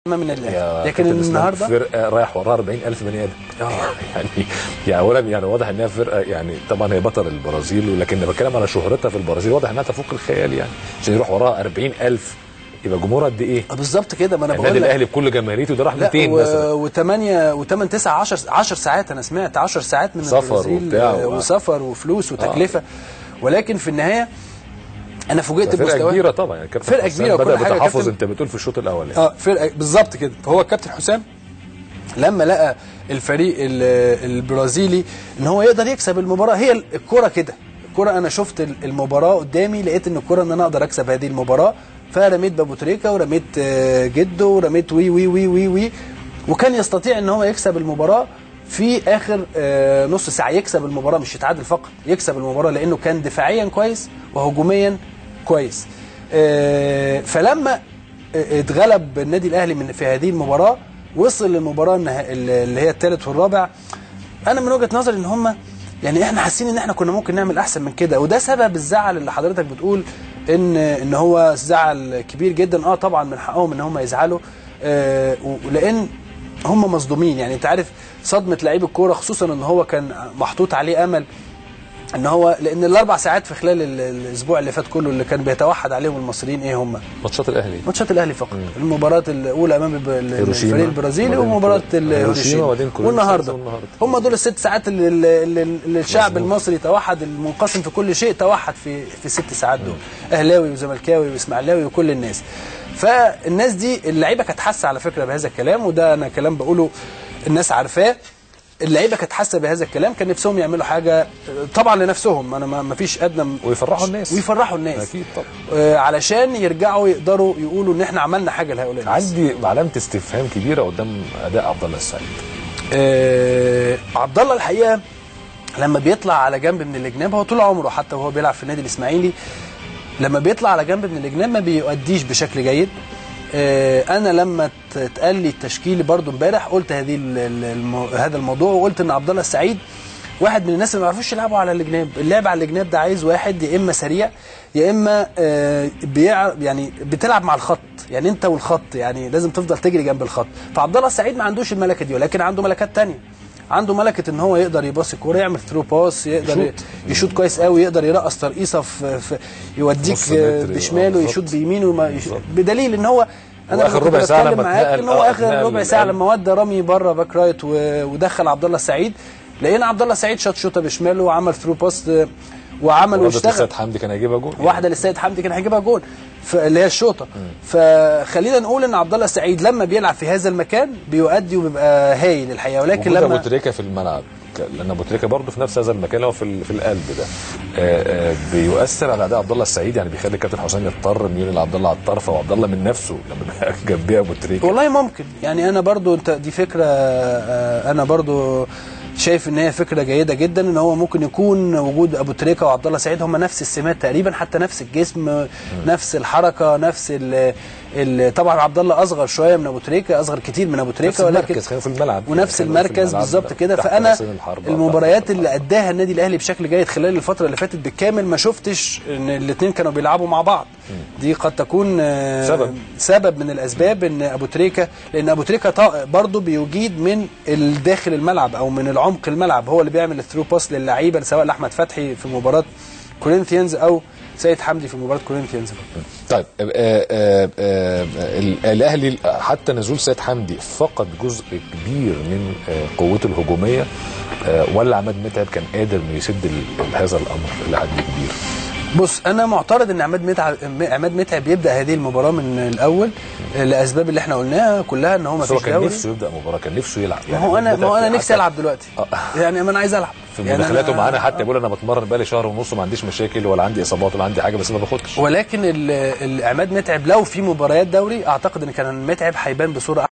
من الاهلي، لكن النهارده فرقه رايح وراها 40,000 بني ادم. يعني اولا يعني واضح انها فرقه، يعني طبعا هي بطل البرازيل، ولكن بتكلم على شهرتها في البرازيل واضح انها تفوق الخيال، يعني عشان يروح وراها 40,000 يبقى جمهور قد ايه؟ بالظبط كده. ما انا بقول لك النادي الاهلي بكل جماهيريته ده راح 200 مثلا و8 9 10 ساعات. انا سمعت 10 ساعات من البرازيل وسفر وفلوس وتكلفه. ولكن في النهايه انا فوجئت بمستواه. فرقه كبيره طبعا، يعني فرقه كبيره بدا بتحفظ انت بتقول في الشوط الاول يعني. فرقه بالظبط كده. فهو الكابتن حسام لما لقى الفريق البرازيلي ان هو يقدر يكسب المباراه، هي الكره كده. الكره انا شفت المباراه قدامي، لقيت ان الكره ان انا اقدر اكسب هذه المباراه، فرميت بابو تريكه ورميت جده ورميت وي وي وي وي وي وكان يستطيع ان هو يكسب المباراه في اخر نص ساعه، يكسب المباراه مش يتعادل فقط، يكسب المباراه لانه كان دفاعيا كويس وهجوميا كويس. فلما اتغلب النادي الاهلي في هذه المباراه، وصل للمباراه اللي هي الثالث والرابع. انا من وجهه نظري ان هم يعني احنا حاسين ان احنا كنا ممكن نعمل احسن من كده، وده سبب الزعل اللي حضرتك بتقول ان هو زعل كبير جدا. طبعا من حقهم ان هم يزعلوا، لان هم مصدومين. يعني انت عارف صدمه لعيب الكوره، خصوصا ان هو كان محطوط عليه امل ان هو، لان الاربع ساعات في خلال الاسبوع اللي فات كله اللي كان بيتوحد عليهم المصريين ايه هم؟ ماتشات الاهلي، ماتشات الاهلي فقط. المباراه الاولى امام الفريق البرازيلي، ومباراه هيروشيما، والنهارده هم دول الست ساعات اللي الشعب المصري توحد، المنقسم في كل شيء توحد في الست ساعات دول. اهلاوي وزملكاوي واسماعيلاوي وكل الناس. فالناس دي اللعيبه كانت حاسه على فكره بهذا الكلام، وده انا كلام بقوله الناس عارفاه. اللعيبه كانت حاسه بهذا الكلام، كان نفسهم يعملوا حاجه طبعا لنفسهم، انا ما فيش ادنى، ويفرحوا الناس اكيد طبعا، علشان يرجعوا يقدروا يقولوا ان احنا عملنا حاجه لهؤلاء الناس. عندي علامه استفهام كبيره قدام اداء عبد الله السعيد. عبد الله الحقيقه لما بيطلع على جنب من الجناب، هو طول عمره حتى وهو بيلعب في النادي الاسماعيلي لما بيطلع على جنب من الجناب ما بيؤديش بشكل جيد. انا لما اتقال لي التشكيل برضو امبارح قلت هذا الموضوع، وقلت ان عبد الله السعيد واحد من الناس اللي ما بيعرفوش يلعبوا على الجناب. اللعب على الجناب ده عايز واحد يا اما سريع يا اما يعني بتلعب مع الخط، يعني انت والخط، يعني لازم تفضل تجري جنب الخط. فعبد الله السعيد ما عندوش الملكه دي، ولكن عنده ملكات ثانيه. عنده ملكه ان هو يقدر يباص الكوره، يعمل ثرو باس، يقدر يشوط كويس قوي، يقدر يرقص ترقيصه في يوديك بشماله، يشوط بيمينه، بدليل ان هو انا اخر ربع ساعه لما معاك ان هو اخر ربع ساعه لما ودى رامي بره باك رايت ودخل عبد الله السعيد، لقينا عبد الله السعيد شوطه بشماله وعمل ثرو باس وعمل واشتغل. للسيد حمدي كان هيجيبها جول، واحده للسيد حمدي كان هيجيبها جول، اللي هي الشوطه. فخلينا نقول ان عبد الله السعيد لما بيلعب في هذا المكان بيؤدي وبيبقى هايل الحقيقه. ولكن لما ابو تريكه في الملعب، لان ابو تريكه برضه في نفس هذا المكان اللي هو في القلب ده، بيؤثر على اداء عبد الله السعيد، يعني بيخلي الكابتن حسام يضطر انه ينقل عبد الله على الطرف، وعبد الله من نفسه لما جنبيه ابو تريكه. والله ممكن، يعني انا برضه دي فكره، انا برضه شايف ان هي فكره جيده جدا، ان هو ممكن يكون وجود ابو تريكه وعبد الله السعيد هم نفس السمات تقريبا، حتى نفس الجسم، نفس الحركه، نفس طبعا عبد الله اصغر شويه من ابو تريكه، اصغر كتير من ابو تريكه، ولكن في الملعب ونفس المركز بالظبط كده. فانا المباريات اللي اداها النادي الاهلي بشكل جيد خلال الفتره اللي فاتت بالكامل ما شفتش ان الاثنين كانوا بيلعبوا مع بعض. دي قد تكون سبب من الاسباب، ان ابو تريكه، لان ابو تريكه برضه بيجيد من داخل الملعب او من عمق الملعب، هو اللي بيعمل الثرو باس للعيبه، سواء لاحمد فتحي في مباراه كورينثيانز او سيد حمدي في مباراه كورينثيانز. طيب الاهلي حتى نزول سيد حمدي فقد جزء كبير من قوته الهجوميه، ولا عماد متعب كان قادر انه يسد هذا الامر لحد كبير؟ بص، انا معترض ان عماد متعب يبدا هذه المباراه من الاول لاسباب اللي احنا قلناها كلها، ان هو ما فيش دوري. هو كان نفسه يبدا مباراه، كان نفسه يلعب. ما هو انا نفسي العب دلوقتي، يعني انا عايز العب في مداخلاته يعني معانا، حتى بيقول انا بتمرن بقالي شهر ونص وما عنديش مشاكل ولا عندي اصابات ولا عندي حاجه، بس ما باخدش. ولكن عماد متعب لو في مباريات دوري اعتقد ان كان متعب هيبان بصوره